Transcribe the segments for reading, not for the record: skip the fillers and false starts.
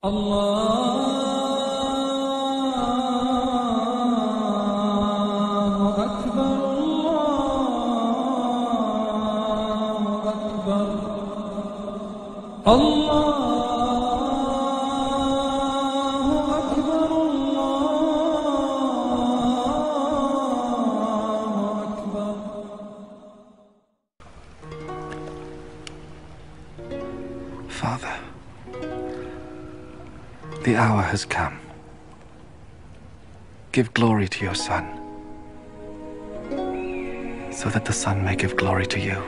الله أكبر الله أكبر الله أكبر الله أكبر. Father, the hour has come. Give glory to your Son, so that the Son may give glory to you.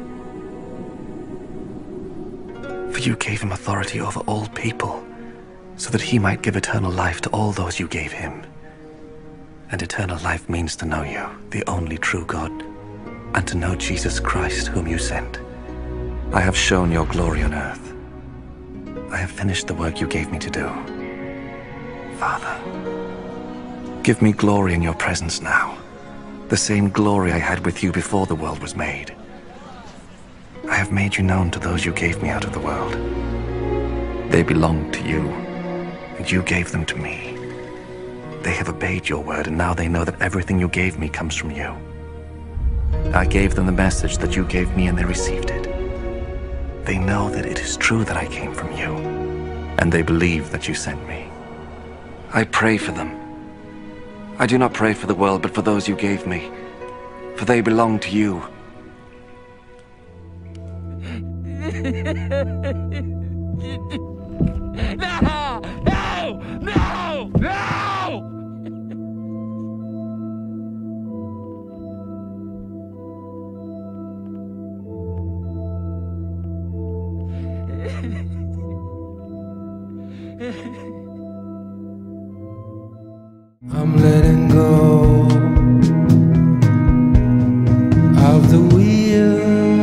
For you gave him authority over all people, so that he might give eternal life to all those you gave him. And eternal life means to know you, the only true God, and to know Jesus Christ, whom you sent. I have shown your glory on earth. I have finished the work you gave me to do. Father, give me glory in your presence now, the same glory I had with you before the world was made. I have made you known to those you gave me out of the world. They belonged to you, and you gave them to me. They have obeyed your word, and now they know that everything you gave me comes from you. I gave them the message that you gave me, and they received it. They know that it is true that I came from you, and they believe that you sent me. I pray for them. I do not pray for the world, but for those you gave me, for they belong to you. No! No! No! No! I'm letting go of the wheel.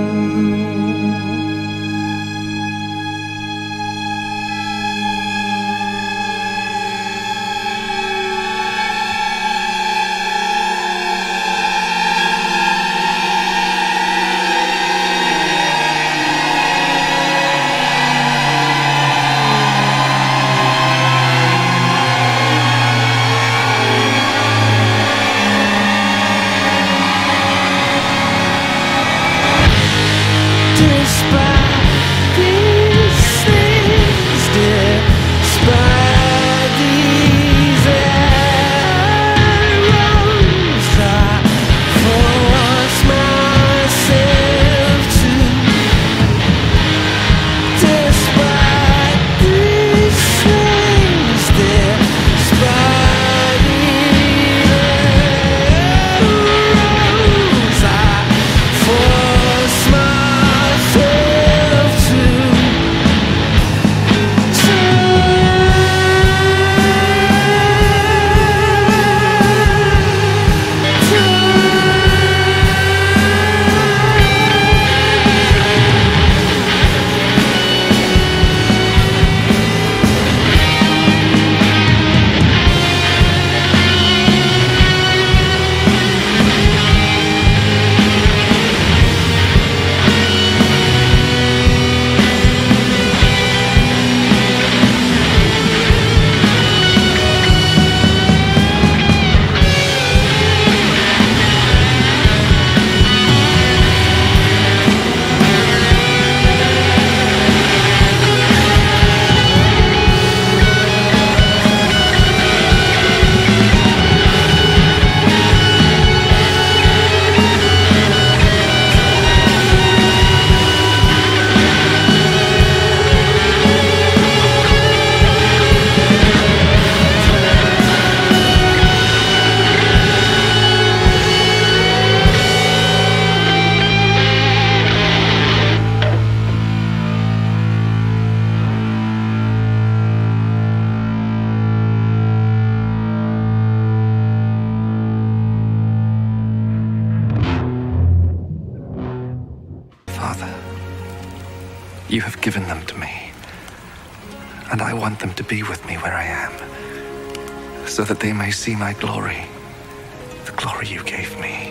You have given them to me, and I want them to be with me where I am, so that they may see my glory, the glory you gave me.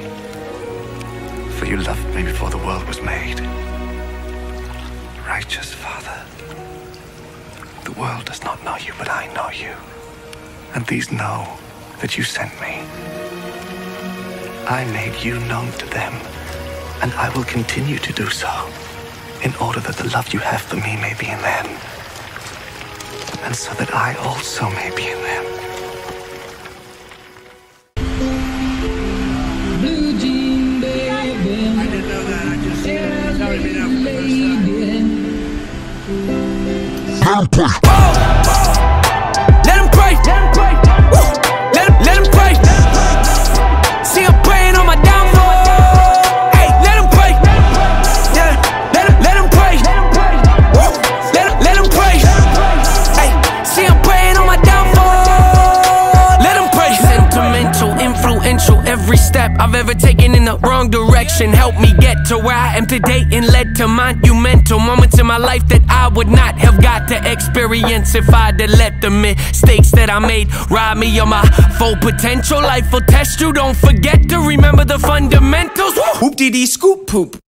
For you loved me before the world was made. Righteous Father, The world does not know you, but I know you. And these know that you sent me. I made you known to them, and I will continue to do so, in order that the love you have for me may be in them, and so that I also may be in them. Blue jean baby, I didn't know that. I just it's already been out for the first time. Let him pray. Woo. Let him pray. See, I'm praying on my downfall. Hey, let him pray. Yeah, let him pray. Woo. Let him pray. Hey, see, I'm praying on my downfall. Let him pray. Sentimental, influential, every step I've ever taken in the wrong direction helped me get to where I am today and led to monumental moments in my life that I would not have got to experience if I'd have let the mistakes that I made rob me of my full potential. Life will test you, don't forget to remember the fundamentals. Whoop-dee-dee scoop poop.